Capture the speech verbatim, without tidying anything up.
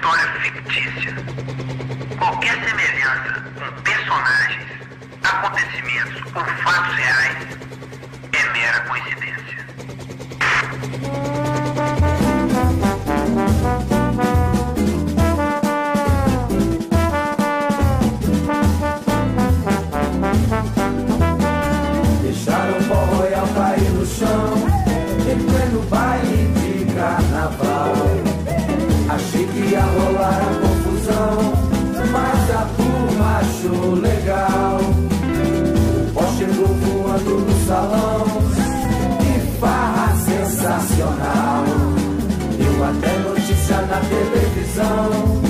história fictícia. Qualquer semelhança com personagens, acontecimentos ou fatos reais é mera coincidência. Deixaram o pó royal cair no chão em pleno baile de carnaval. Achei que ia rolar a confusão, mas a turma achou legal. O pó chegou voando no salão, que farra sensacional. Deu até notícia na televisão.